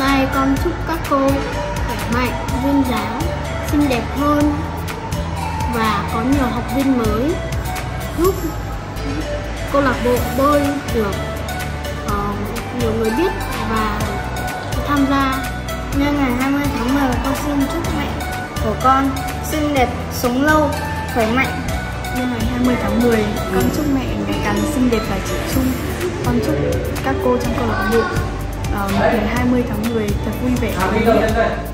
nay con chúc các cô khỏe mạnh, duyên dáng, xinh đẹp hơn và có nhiều học viên mới, giúp câu lạc bộ bơi được nhiều người biết và tham gia. Nhân ngày 20 tháng 10, con xin chúc mẹ của con xinh đẹp, sống lâu, khỏe mạnh. Nhân ngày 20 tháng 10, con chúc mẹ ngày càng xinh đẹp và trẻ trung. Con chúc các cô trong câu lạc bộ ngày 20 tháng 10 thật vui vẻ và ý nghĩa.